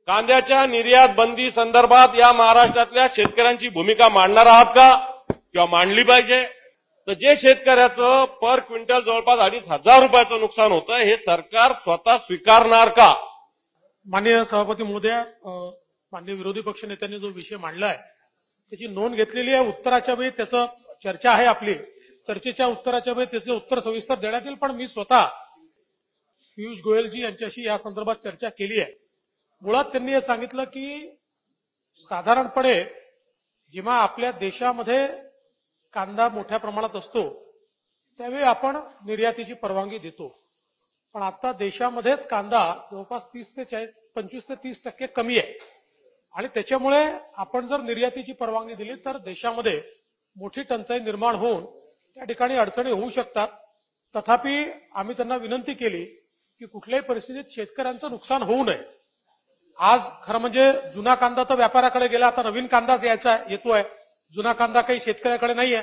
कांद्याच्या निर्यात बंदी संदर्भात या महाराष्ट्रातल्या शेतकऱ्यांची भूमिका मांडणार आहात का किंवा मांडली पाहिजे? तर जे शेतकऱ्याचं पर क्विंटल जवळपास 2,500 रुपयाचं नुकसान होतं हे सरकार स्वतः स्वीकारणार का? माननीय सभापती महोदय, माननीय विरोधी पक्ष नेत्यांनी जो विषय मांडलाय त्याची नोंद घेतलेली आहे. उत्तराच्या वेळी त्याचं चर्चा आहे आपली. चर्चेच्या उत्तराच्या वेळी त्याचे उत्तर सविस्तर देण्यात येईल. पण मी स्वतः पियुष गोयलजी यांच्याशी या संदर्भात चर्चा केली आहे. मुळात त्यांनी हे सांगितलं की साधारणपणे जेव्हा आपल्या देशामध्ये कांदा मोठ्या प्रमाणात असतो त्यावेळी आपण निर्यातीची परवानगी देतो. पण आता देशामध्येच कांदा जवळपास 25 ते 30% कमी आहे आणि त्याच्यामुळे आपण जर निर्यातीची परवानगी दिली तर देशामध्ये मोठी टंचाई निर्माण होऊन त्या ठिकाणी अडचणी होऊ शकतात. तथापि आम्ही त्यांना विनंती केली की कुठल्याही परिस्थितीत शेतकऱ्यांचं नुकसान होऊ नये. आज खरं म्हणजे जुना कांदा तर व्यापाऱ्याकडे गेला, आता नवीन कांदाच येतोय. जुना कांदा काही शेतकऱ्याकडे नाहीये.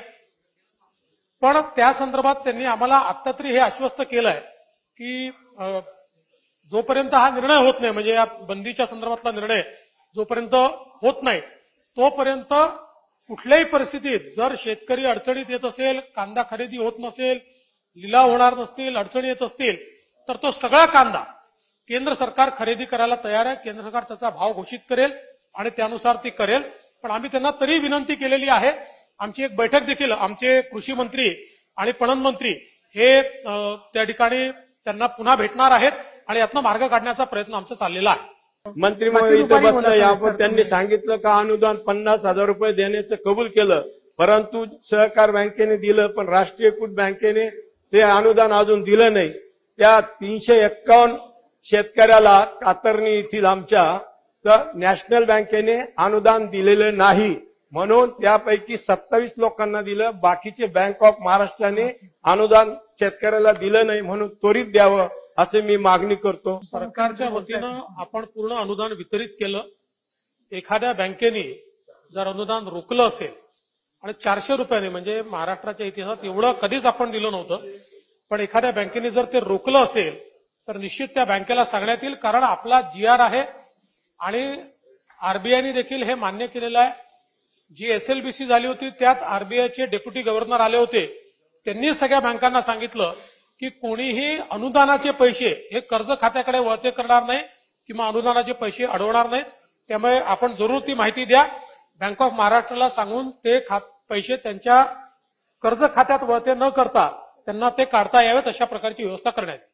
पण त्या संदर्भात त्यांनी आम्हाला आता तरी हे आश्वस्त केलंय की जोपर्यंत हा निर्णय होत नाही, म्हणजे या बंदीच्या संदर्भातला निर्णय जोपर्यंत होत नाही तोपर्यंत कुठल्याही परिस्थितीत जर शेतकरी अडचणीत येत असेल, कांदा खरेदी होत नसेल, लिलाव होणार नसतील, अडचणी येत असतील तर तो सगळा कांदा केंद्र सरकार खरेदी करायला तयार आहे. केंद्र सरकार त्याचा भाव घोषित करेल आणि त्यानुसार ती करेल. पण आम्ही त्यांना तरी विनंती केलेली आहे. आमची एक बैठक देखील आमचे कृषी मंत्री आणि पणन मंत्री हे त्या ठिकाणी त्यांना पुन्हा भेटणार आहेत आणि यातनं मार्ग काढण्याचा प्रयत्न आमचा चाललेला आहे. मंत्री महोदय, त्यांनी सांगितलं का अनुदान 50,000 रुपये देण्याचं कबूल केलं, परंतु सहकार बँकेने दिलं पण राष्ट्रीयकृत बँकेने ते अनुदान अजून दिलं नाही. त्या 351 शेतकऱ्याला कातरणी येथील आमच्या तर नॅशनल बँकेने अनुदान दिलेलं नाही. म्हणून त्यापैकी 27 लोकांना दिलं. बाकीचे बँक ऑफ महाराष्ट्राने अनुदान शेतकऱ्याला दिलं नाही. म्हणून त्वरित द्यावं असे मी मागणी करतो. सरकारच्या वतीनं आपण पूर्ण अनुदान वितरित केलं. एखाद्या बँकेने जर अनुदान रोखलं असेल आणि 400 रुपयाने, म्हणजे महाराष्ट्राच्या इतिहासात एवढं कधीच आपण दिलं नव्हतं, पण एखाद्या बँकेने जर ते रोखलं असेल तर निश्चित त्या बँकेला सांगण्यात येईल. कारण आपला GR आहे आणि आरबीआयने देखील हे मान्य केलेलं आहे. जी SLBC झाली होती त्यात आरबीआयचे डेप्युटी गव्हर्नर आले होते. त्यांनी सगळ्या बँकांना सांगितलं की कोणीही अनुदानाचे पैसे हे कर्ज खात्याकडे वळते करणार नाही किंवा अनुदानाचे पैसे अडवणार नाहीत. त्यामुळे आपण जरूर ती माहिती द्या. बँक ऑफ महाराष्ट्राला सांगून ते पैसे त्यांच्या कर्ज खात्यात वळते न करता त्यांना ते काढता यावेत अशा प्रकारची व्यवस्था करण्यात